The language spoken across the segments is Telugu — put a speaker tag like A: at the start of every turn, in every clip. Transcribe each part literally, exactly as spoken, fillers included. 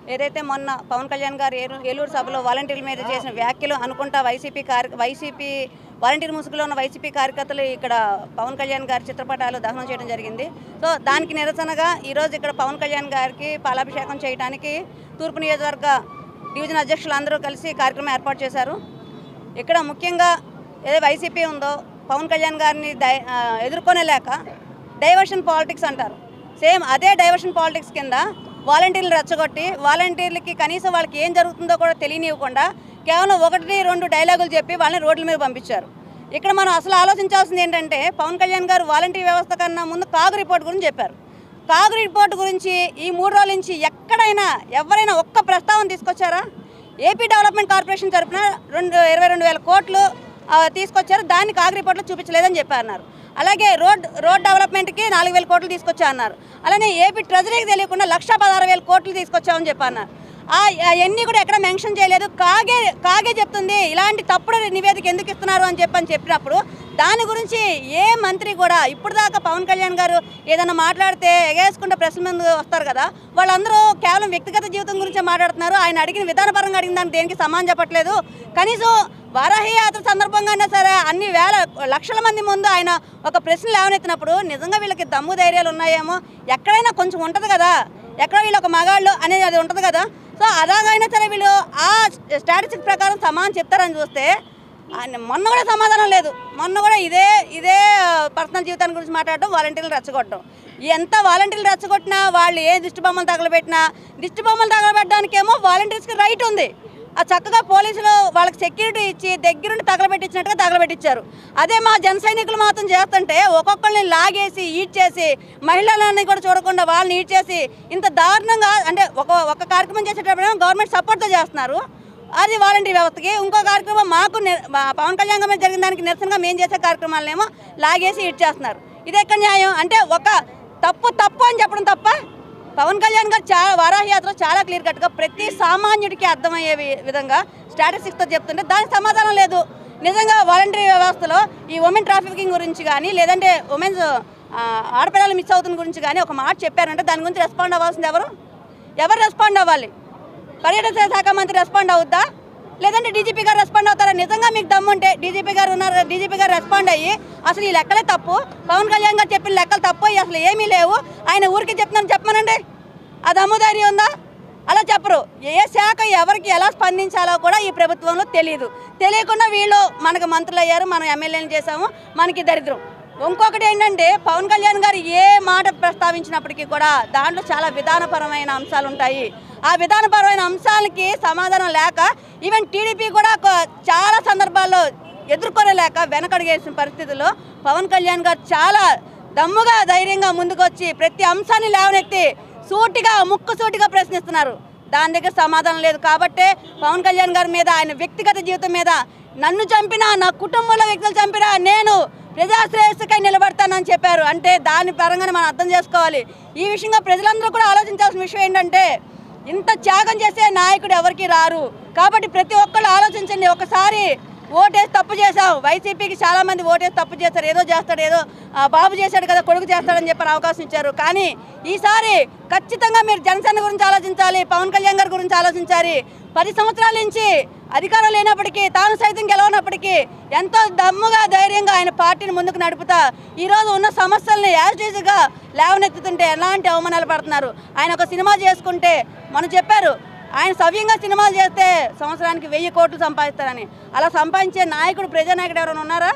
A: ఏదైతే మొన్న పవన్ కళ్యాణ్ గారు ఏలూరు సభలో వాలంటీర్ల మీద చేసిన వ్యాఖ్యలు అనుకుంటా వైసీపీ కార్య వైసీపీ వాలంటీర్ ముసుగులో ఉన్న వైసీపీ కార్యకర్తలు ఇక్కడ పవన్ కళ్యాణ్ గారి చిత్రపటాలు దహనం చేయడం జరిగింది. సో దానికి నిరసనగా ఈరోజు ఇక్కడ పవన్ కళ్యాణ్ గారికి పాలాభిషేకం చేయడానికి తూర్పు నియోజకవర్గ డివిజన్ అధ్యక్షులు అందరూ కలిసి కార్యక్రమం ఏర్పాటు చేశారు. ఇక్కడ ముఖ్యంగా ఏదో వైసీపీ ఉందో పవన్ కళ్యాణ్ గారిని దై ఎదుర్కొనేలేక డైవర్షన్ పాలిటిక్స్ అంటారు. సేమ్ అదే డైవర్షన్ పాలిటిక్స్ కింద వాలంటీర్లు రెచ్చగొట్టి వాలంటీర్లకి కనీసం వాళ్ళకి ఏం జరుగుతుందో కూడా తెలియనివ్వకుండా కేవలం ఒకటి రెండు డైలాగులు చెప్పి వాళ్ళని రోడ్ల మీద పంపించారు. ఇక్కడ మనం అసలు ఆలోచించాల్సింది ఏంటంటే పవన్ కళ్యాణ్ గారు వాలంటీర్ వ్యవస్థ కన్నా ముందు కాగు రిపోర్ట్ గురించి చెప్పారు. కాగు రిపోర్ట్ గురించి ఈ మూడు రోజుల నుంచి ఎక్కడైనా ఎవరైనా ఒక్క ప్రస్తావన తీసుకొచ్చారా? ఏపీ డెవలప్మెంట్ కార్పొరేషన్ తరఫున రెండు ఇరవై రెండు వేల కోట్లు తీసుకొచ్చారు, దాన్ని కాగు రిపోర్ట్లో చూపించలేదని చెప్పారన్నారు. అలాగే రోడ్ రోడ్ డెవలప్మెంట్కి నాలుగు వేల కోట్లు తీసుకొచ్చా అన్నారు. అలానే ఏపీ ట్రెజరీకి తెలియకుండా లక్ష పదహారు వేల కోట్లు తీసుకొచ్చామని చెప్పన్నారు. అవన్నీ కూడా ఎక్కడ మెన్షన్ చేయలేదు. కాగే కాగే చెప్తుంది ఇలాంటి తప్పుడు నివేదిక ఎందుకు ఇస్తున్నారు అని చెప్పని చెప్పినప్పుడు దాని గురించి ఏ మంత్రి కూడా ఇప్పుడు దాకా పవన్ కళ్యాణ్ గారు ఏదైనా మాట్లాడితే ఎగేసుకుంటే ప్రశ్న ముందు వస్తారు కదా, వాళ్ళందరూ కేవలం వ్యక్తిగత జీవితం గురించే మాట్లాడుతున్నారు. ఆయన అడిగిన విధానపరంగా అడిగిన దానికి దేనికి సమానం చెప్పట్లేదు. కనీసం వారాహి యాత్ర సందర్భంగానే సరే అన్ని వేల లక్షల మంది ముందు ఆయన ఒక ప్రశ్న లేవనెత్తినప్పుడు నిజంగా వీళ్ళకి దమ్ము ధైర్యాలు ఉన్నాయేమో, ఎక్కడైనా కొంచెం ఉంటుంది కదా, ఎక్కడ వీళ్ళు ఒక మగాళ్ళు అనేది అది ఉంటుంది కదా. సో అలాగైనా సరే వీళ్ళు ఆ స్టాటిస్టిక్స్ ప్రకారం సమానం చెప్తారని చూస్తే మొన్న కూడా సమాధానం లేదు. మొన్న కూడా ఇదే ఇదే పర్సనల్ జీవితాన్ని గురించి మాట్లాడటం, వాలంటీర్లు రెచ్చగొట్టడం. ఎంత వాలంటీర్లు రెచ్చగొట్టినా వాళ్ళు ఏ దిష్టి బొమ్మలు తగలబెట్టినా దిష్టి బొమ్మలు తగలబెట్టడానికేమో వాలంటీర్స్కి రైట్ ఉంది. ఆ చక్కగా పోలీసులు వాళ్ళకి సెక్యూరిటీ ఇచ్చి దగ్గరుండి తగలబెట్టించినట్టుగా తగలబెట్టించారు. అదే మా జన సైనికులు మాత్రం చేస్తుంటే ఒక్కొక్కరిని లాగేసి ఈడ్ చేసి మహిళలని కూడా చూడకుండా వాళ్ళని ఈడ్ చేసి ఇంత దారుణంగా అంటే ఒక ఒక కార్యక్రమం చేసేటప్పుడు గవర్నమెంట్ సపోర్ట్తో చేస్తున్నారు, అది వాలంటీర్ వ్యవస్థకి. ఇంకో కార్యక్రమం మాకు పవన్ కళ్యాణ్ మీద జరిగిన దానికి నిరసనగా మేము చేసే కార్యక్రమాలనేమో లాగేసి ఈడ్ చేస్తున్నారు. ఇది ఎక్కడ న్యాయం? అంటే ఒక తప్పు తప్పు అని చెప్పడం తప్ప పవన్ కళ్యాణ్ గారు చాలా వారాహి యాత్ర చాలా క్లియర్ కట్గా ప్రతి సామాన్యుడికి అర్థమయ్యే విధంగా స్టాటిస్టిక్స్తో చెప్తుంటే దానికి సమాధానం లేదు. నిజంగా వాలంటరీ వ్యవస్థలో ఈ ఉమెన్ ట్రాఫికింగ్ గురించి కానీ లేదంటే ఉమెన్స్ ఆడపిల్లలు మిస్ అవుతున్న గురించి కానీ ఒక మాట చెప్పారంటే దాని గురించి రెస్పాండ్ అవ్వాల్సింది ఎవరు ఎవరు రెస్పాండ్ అవ్వాలి? పర్యాటక శాఖ మంత్రి రెస్పాండ్ అవుద్దా, లేదంటే డీజీపీ గారు రెస్పాండ్ అవుతారా? నిజంగా మీకు దమ్ముంటే డీజీపీ గారు ఉన్నారు, డీజీపీ గారు రెస్పాండ్ అయ్యి అసలు ఈ లెక్కలే తప్పు, పవన్ కళ్యాణ్ గారు చెప్పిన లెక్కలు తప్పు, అసలు ఏమీ లేవు, ఆయన ఊరికి చెప్తున్నాను చెప్పమనండి. ఆ దమ్ము ధైర్యం ఉందా? అలా చెప్పరు. ఏ శాఖ ఎవరికి ఎలా స్పందించాలో కూడా ఈ ప్రభుత్వంలో తెలియదు. తెలియకుండా వీళ్ళు మనకు మంత్రులు అయ్యారు, మనం ఎమ్మెల్యేలు చేసాము, మనకి దరిద్రం. ఇంకొకటి ఏంటంటే పవన్ కళ్యాణ్ గారు ఏ మాట ప్రస్తావించినప్పటికీ కూడా దాంట్లో చాలా విధానపరమైన అంశాలు ఉంటాయి. ఆ విధానపరమైన అంశాలకి సమాధానం లేక ఈవెన్ టీడీపీ కూడా చాలా సందర్భాల్లో ఎదుర్కొనలేక వెనకడిగేసిన పరిస్థితుల్లో పవన్ కళ్యాణ్ గారు చాలా దమ్ముగా ధైర్యంగా ముందుకు వచ్చి ప్రతి అంశాన్ని లేవనెత్తి సూటిగా ముక్కు సూటిగా ప్రశ్నిస్తున్నారు. దాని దగ్గర సమాధానం లేదు. కాబట్టే పవన్ కళ్యాణ్ గారి మీద ఆయన వ్యక్తిగత జీవితం మీద నన్ను చంపినా నా కుటుంబంలో వ్యక్తులు చంపినా నేను ప్రజాశ్రేయస్సుకై నిలబడతానని చెప్పారు. అంటే దాని పరంగానే మనం అర్థం చేసుకోవాలి. ఈ విషయంగా ప్రజలందరూ కూడా ఆలోచించాల్సిన విషయం ఏంటంటే ఇంత త్యాగం చేసే నాయకుడు ఎవరికి రారు. కాబట్టి ప్రతి ఒక్కళ్ళు ఆలోచించండి. ఒకసారి ఓటేసి తప్పు చేశాం, వైసీపీకి చాలామంది ఓటేసి తప్పు చేస్తారు, ఏదో చేస్తాడు, ఏదో బాబు చేశాడు కదా కొడుకు చేస్తాడని చెప్పి అవకాశం ఇచ్చారు. కానీ ఈసారి ఖచ్చితంగా మీరు జనసేన గురించి ఆలోచించాలి, పవన్ కళ్యాణ్ గారి గురించి ఆలోచించాలి. పది సంవత్సరాల నుంచి అధికారం లేనప్పటికీ తాను సైతం గెలవనప్పటికీ ఎంతో దమ్ముగా ధైర్యంగా ఆయన పార్టీని ముందుకు నడుపుతా ఈరోజు ఉన్న సమస్యల్ని యాజిటీజ్గా లేవనెత్తుతుంటే ఎలాంటి అవమానాలు పడుతున్నారు. ఆయన ఒక సినిమా చేసుకుంటే మనం చెప్పారు ఆయన సవ్యంగా సినిమాలు చేస్తే సంవత్సరానికి వెయ్యి కోట్లు సంపాదిస్తారని. అలా సంపాదించే నాయకుడు ప్రజానాయకుడు ఎవరైనా ఉన్నారా?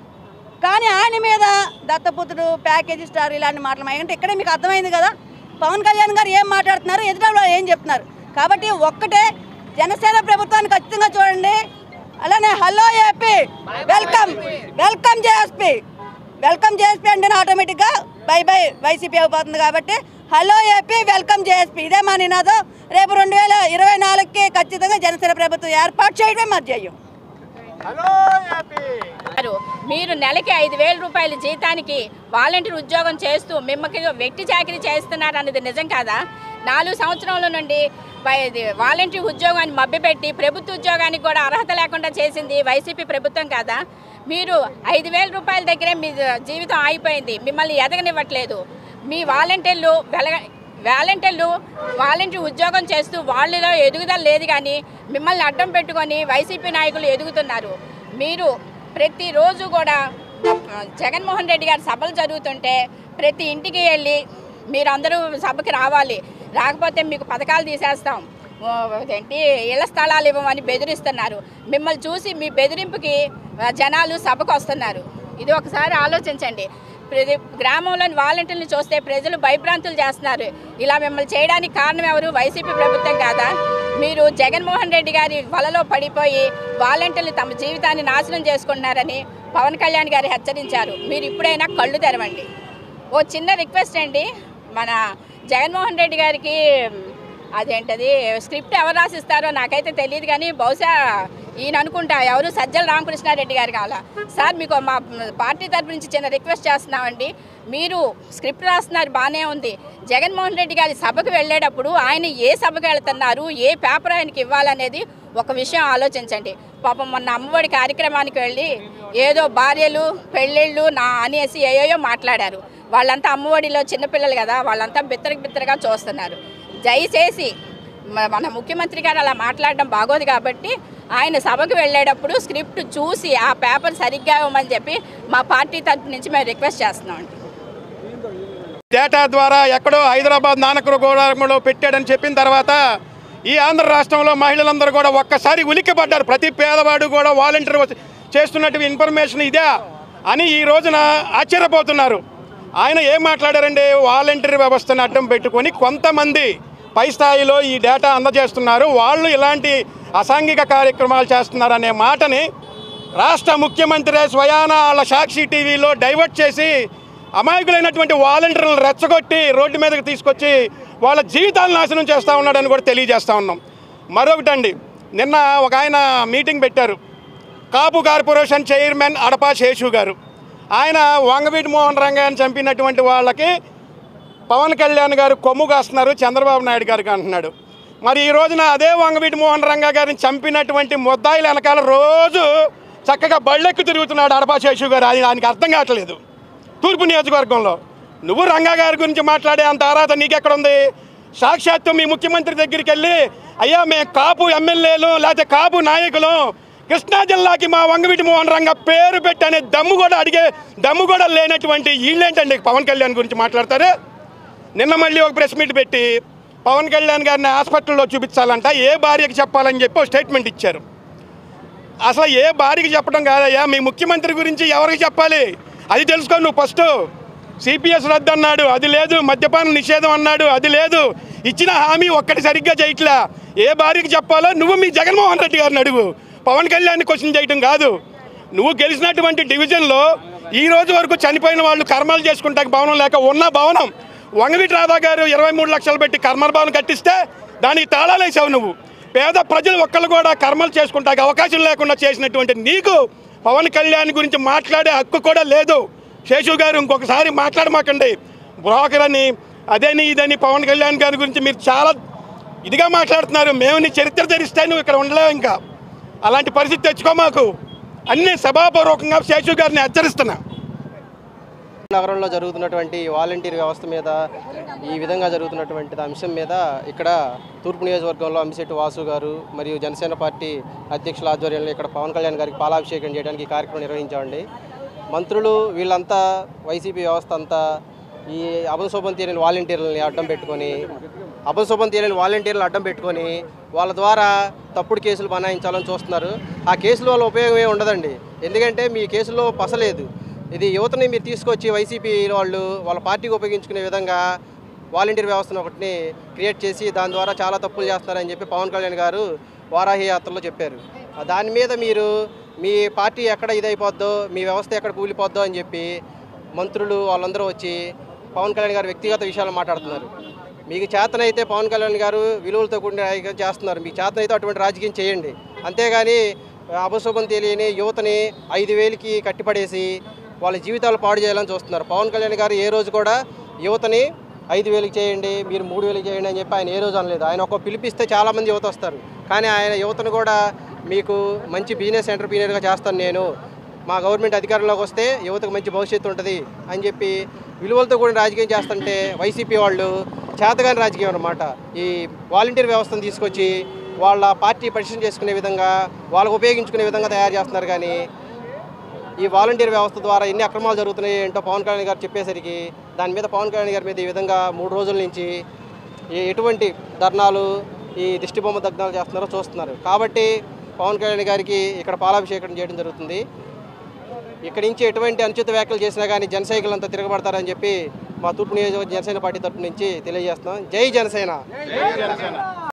A: కానీ ఆయన మీద దత్తపుత్రుడు, ప్యాకేజీ స్టార్ ఇలాంటి మాటలు అంటే ఇక్కడే మీకు అర్థమైంది కదా పవన్ కళ్యాణ్ గారు ఏం మాట్లాడుతున్నారు, ఎదుట ఏం చెప్తున్నారు. కాబట్టి ఒక్కటే జనసేన ప్రభుత్వాన్ని ఖచ్చితంగా చూడండి. అలానే hello AP, welcome welcome JSP, welcome JSP అంటే ఆటోమేటిక్గా బై బై వైసీపీ అయిపోతుంది. కాబట్టి హలో ఏపీ, వెల్కమ్ జేఎస్పీ ఇదే మా నినాదం. రేపు రెండు వేల ఇరవై నాలుగుకి ఖచ్చితంగా జనసేన ప్రభుత్వం ఏర్పాటు చేయడమే మా ధ్యేయం.
B: మీరు నెలకి ఐదు వేల రూపాయల జీతానికి వాలంటీర్ ఉద్యోగం చేస్తూ మిమ్మల్ని వ్యక్తి చాకరీ చేస్తున్నారు అన్నది నిజం కాదా? నాలుగు సంవత్సరాల నుండి వాలంటీర్ ఉద్యోగాన్ని మభ్యపెట్టి ప్రభుత్వ ఉద్యోగానికి కూడా అర్హత లేకుండా చేసింది వైసీపీ ప్రభుత్వం కాదా? మీరు ఐదు వేల రూపాయల దగ్గరే మీ జీవితం ఆగిపోయింది, మిమ్మల్ని ఎదగనివ్వట్లేదు. మీ వాలంటీర్లు వెలగ వాలంటీర్లు వాలంటీర్ ఉద్యోగం చేస్తూ వాళ్ళలో ఎదుగుదల లేదు, కానీ మిమ్మల్ని అడ్డం పెట్టుకొని వైసీపీ నాయకులు ఎదుగుతున్నారు. మీరు ప్రతిరోజు కూడా జగన్మోహన్ రెడ్డి గారి సభలు జరుగుతుంటే ప్రతి ఇంటికి వెళ్ళి మీరందరూ సభకి రావాలి, రాకపోతే మీకు పథకాలు తీసేస్తాం, ఏంటి ఇళ్ల స్థలాలు ఇవ్వమని బెదిరిస్తున్నారు. మిమ్మల్ని చూసి మీ బెదిరింపుకి జనాలు సభకు వస్తున్నారు. ఇది ఒకసారి ఆలోచించండి. ప్రతి గ్రామంలోని వాలంటీర్లు చూస్తే ప్రజలు భయభ్రాంతులు చేస్తున్నారు. ఇలా మిమ్మల్ని చేయడానికి కారణం ఎవరు? వైసీపీ ప్రభుత్వం కాదా? మీరు జగన్మోహన్ రెడ్డి గారి వలలో పడిపోయి వాలంటీర్లు తమ జీవితాన్ని నాశనం చేసుకుంటున్నారని పవన్ కళ్యాణ్ గారు హెచ్చరించారు. మీరు ఇప్పుడైనా కళ్ళు తెరవండి. ఓ చిన్న రిక్వెస్ట్ అండి, మన జగన్మోహన్ రెడ్డి గారికి అదేంటది స్క్రిప్ట్ ఎవరు రాసిస్తారో నాకైతే తెలియదు, కానీ బహుశా ఈయన అనుకుంటా, ఎవరు సజ్జల రామకృష్ణారెడ్డి గారు కావాలా. సార్ మీకు మా పార్టీ తరపు నుంచి చిన్న రిక్వెస్ట్ చేస్తున్నామండి. మీరు స్క్రిప్ట్ రాస్తున్నారు బాగానే ఉంది, జగన్మోహన్ రెడ్డి గారి సభకు వెళ్ళేటప్పుడు ఆయన ఏ సభకు వెళ్తున్నారు, ఏ పేపర్ ఆయనకి ఇవ్వాలనేది ఒక విషయం ఆలోచించండి. పాపం మొన్న అమ్మఒడి కార్యక్రమానికి వెళ్ళి ఏదో భార్యలు పెళ్ళిళ్ళు నా అనేసి ఏయోయో మాట్లాడారు. వాళ్ళంతా అమ్మఒడిలో చిన్నపిల్లలు కదా, వాళ్ళంతా బిత్తరకి బిత్తరగా చూస్తున్నారు. దయచేసి మన ముఖ్యమంత్రి గారు అలా మాట్లాడడం బాగోదు కాబట్టి ఆయన సభకు వెళ్ళేటప్పుడు స్క్రిప్ట్ చూసి ఆ పేపర్ సరిగ్గా ఇవ్వమని చెప్పి మా పార్టీ తరఫు నుంచి మేము రిక్వెస్ట్ చేస్తున్నామండి.
C: డేటా ద్వారా ఎక్కడో హైదరాబాద్ నానక్రగూడెంలో పెట్టాడని చెప్పిన తర్వాత ఈ ఆంధ్ర రాష్ట్రంలో మహిళలందరూ కూడా ఒక్కసారి ఉలిక్కిపడ్డారు. ప్రతి పేదవాడు కూడా వాలంటీర్ చేస్తున్నట్టు ఇన్ఫర్మేషన్ ఇదే అని ఈ రోజున ఆశ్చర్యపోతున్నారు. ఆయన ఏం మాట్లాడారండి? వాలంటీర్ వ్యవస్థను అడ్డం పెట్టుకొని కొంతమంది పై స్థాయిలో ఈ డేటా అందజేస్తున్నారు, వాళ్ళు ఇలాంటి అసాంఘిక కార్యక్రమాలు చేస్తున్నారు అనే మాటని రాష్ట్ర ముఖ్యమంత్రి స్వయాన వాళ్ళ సాక్షి టీవీలో డైవర్ట్ చేసి అమాయకులైనటువంటి వాలంటీర్లను రెచ్చగొట్టి రోడ్డు మీదకి తీసుకొచ్చి వాళ్ళ జీవితాలు నాశనం చేస్తూ ఉన్నాడని కూడా తెలియజేస్తూ ఉన్నాం. మరొకటండి, నిన్న ఒక ఆయన మీటింగ్ పెట్టారు, కాపు కార్పొరేషన్ చైర్మన్ అడపా శేషు గారు. ఆయన వంగవీటి మోహన్ రంగాన్ని చంపినటువంటి వాళ్ళకి పవన్ కళ్యాణ్ గారు కొమ్ము కాస్తున్నారు, చంద్రబాబు నాయుడు గారికి అంటున్నాడు. మరి ఈ రోజున అదే వంగవీటి మోహన్ రంగా గారిని చంపినటువంటి ముద్దాయిల వెనకాల రోజు చక్కగా బళ్ళెక్కి తిరుగుతున్నాడు అడపా శేషు గారు. అది ఆయనకి అర్థం కావట్లేదు. తూర్పు నియోజకవర్గంలో నువ్వు రంగా గారి గురించి మాట్లాడే అంత అర్హత నీకెక్కడుంది? సాక్షాత్తు మీ ముఖ్యమంత్రి దగ్గరికి వెళ్ళి, అయ్యా మేము కాపు ఎమ్మెల్యేలు లేకపోతే కాపు నాయకులు, కృష్ణా జిల్లాకి మా వంగవీటి మోహన్ రంగా పేరు పెట్టి అనే దమ్ము కూడా అడిగే దమ్ము కూడా లేనటువంటి వీళ్ళేంటండి పవన్ కళ్యాణ్ గురించి మాట్లాడతారు? నిన్న మళ్ళీ ఒక ప్రెస్ మీట్ పెట్టి పవన్ కళ్యాణ్ గారిని హాస్పిటల్లో చూపించాలంట, ఏ భార్యకి చెప్పాలని చెప్పి ఒక స్టేట్మెంట్ ఇచ్చారు. అసలు ఏ భార్యకి చెప్పడం కాదయ్యా, మీ ముఖ్యమంత్రి గురించి ఎవరికి చెప్పాలి అది తెలుసుకో నువ్వు ఫస్ట్. సిపిఎస్ రద్దు అన్నాడు, అది లేదు. మద్యపాన నిషేధం అన్నాడు, అది లేదు. ఇచ్చిన హామీ ఒక్కటి సరిగ్గా చేయట్లా. ఏ భార్యకి చెప్పాలో నువ్వు మీ జగన్మోహన్ రెడ్డి గారిని అడుగు, పవన్ కళ్యాణ్ క్వశ్చన్ చేయటం కాదు. నువ్వు గెలిచినటువంటి డివిజన్లో ఈ రోజు వరకు చనిపోయిన వాళ్ళు కర్మలు చేసుకుంటాక భవనం లేక ఉన్న భవనం వంగవీటి రాధా గారు ఇరవై మూడు లక్షలు పెట్టి కర్మల భవనం కట్టిస్తే దానికి తాళాలు వేసావు నువ్వు. పేద ప్రజలు ఒక్కళ్ళు కూడా కర్మలు చేసుకుంటాక అవకాశం లేకుండా చేసినటువంటి నీకు పవన్ కళ్యాణ్ గురించి మాట్లాడే హక్కు కూడా లేదు. శేషు గారు ఇంకొకసారి మాట్లాడమాకండి. బ్రోకర్ అని అదేని ఇదని పవన్ కళ్యాణ్ గారి గురించి మీరు చాలా ఇదిగా మాట్లాడుతున్నారు. మేము నీ చరిత్ర తెరిస్తే నువ్వు ఇక్కడ ఉండలేవు. ఇంకా అలాంటి పరిస్థితి తెచ్చుకో మాకు. అన్ని సభాపూర్వకంగా శేషు గారిని హెచ్చరిస్తున్నా.
D: నగరంలో జరుగుతున్నటువంటి వాలంటీర్ వ్యవస్థ మీద, ఈ విధంగా జరుగుతున్నటువంటి అంశం మీద ఇక్కడ తూర్పు నియోజకవర్గంలో అంబిశెట్టి వాసు గారు మరియు జనసేన పార్టీ అధ్యక్షుల ఆధ్వర్యంలో ఇక్కడ పవన్ కళ్యాణ్ గారికి పాలాభిషేకం చేయడానికి ఈ కార్యక్రమం నిర్వహించామండి. మంత్రులు వీళ్ళంతా వైసీపీ వ్యవస్థ అంతా ఈ అభంశోభం తీయని వాలంటీర్లని అడ్డం పెట్టుకొని అభంశోభం తీయని వాలంటీర్లను అడ్డం పెట్టుకొని వాళ్ళ ద్వారా తప్పుడు కేసులు బనాయించాలని చూస్తున్నారు. ఆ కేసుల వల్ల ఉపయోగం ఏమి ఉండదండి. ఎందుకంటే మీ కేసులో పసలేదు. ఇది యువతని మీరు తీసుకొచ్చి వైసీపీ వాళ్ళు వాళ్ళ పార్టీకి ఉపయోగించుకునే విధంగా వాలంటీర్ వ్యవస్థను ఒకటిని క్రియేట్ చేసి దాని ద్వారా చాలా తప్పులు చేస్తున్నారని చెప్పి పవన్ కళ్యాణ్ గారు వారాహి యాత్రలో చెప్పారు. దాని మీద మీరు మీ పార్టీ ఎక్కడ ఇదైపోద్దో, మీ వ్యవస్థ ఎక్కడ కూలిపోద్దో అని చెప్పి మంత్రులు వాళ్ళందరూ వచ్చి పవన్ కళ్యాణ్ గారు వ్యక్తిగత విషయాలు మాట్లాడుతున్నారు. మీకు చేతనైతే పవన్ కళ్యాణ్ గారు విలువలతో కూడిన రాజకీయం చేస్తున్నారు. మీకు చేతనైతే అటువంటి రాజకీయం చేయండి. అంతేగాని అపశుభం తెలియని యువతని ఐదు వేలకి కట్టిపడేసి వాళ్ళ జీవితాలు పాడు చేయాలని చూస్తున్నారు. పవన్ కళ్యాణ్ గారు ఏ రోజు కూడా యువతని ఐదు వేలకి చేయండి, మీరు మూడు వేలకి చేయండి అని చెప్పి ఆయన ఏ రోజు అనలేదు. ఆయన ఒక పిలిపిస్తే చాలామంది యువత వస్తారు. కానీ ఆయన యువతను కూడా మీకు మంచి బిజినెస్ ఎంటర్ప్రీనియర్గా చేస్తాను నేను, మా గవర్నమెంట్ అధికారంలోకి వస్తే యువతకు మంచి భవిష్యత్తు ఉంటుంది అని చెప్పి విలువలతో కూడిన రాజకీయం చేస్తుంటే వైసీపీ వాళ్ళు చేతగాని రాజకీయం అన్నమాట. ఈ వాలంటీర్ వ్యవస్థను తీసుకొచ్చి వాళ్ళ పార్టీ పరిశీలన చేసుకునే విధంగా, వాళ్ళకు ఉపయోగించుకునే విధంగా తయారు చేస్తున్నారు. కానీ ఈ వాలంటీర్ వ్యవస్థ ద్వారా ఎన్ని అక్రమాలు జరుగుతున్నాయి ఏంటో పవన్ కళ్యాణ్ గారు చెప్పేసరికి దాని మీద పవన్ కళ్యాణ్ గారి మీద ఈ విధంగా మూడు రోజుల నుంచి ఎటువంటి ధర్నాలు, ఈ దిష్టిబొమ్మ దగ్నాలు చేస్తున్నారో చూస్తున్నారు. కాబట్టి పవన్ కళ్యాణ్ గారికి ఇక్కడ పాలాభిషేకం చేయడం జరుగుతుంది. ఇక్కడి నుంచి ఎటువంటి అనుచిత వ్యాఖ్యలు చేసినా కానీ జనసైకులు అంతా తిరగబడతారని చెప్పి మా తూర్పు నియోజకవర్గ జనసేన పార్టీ తరఫు నుంచి తెలియజేస్తున్నాం. జై జనసేన.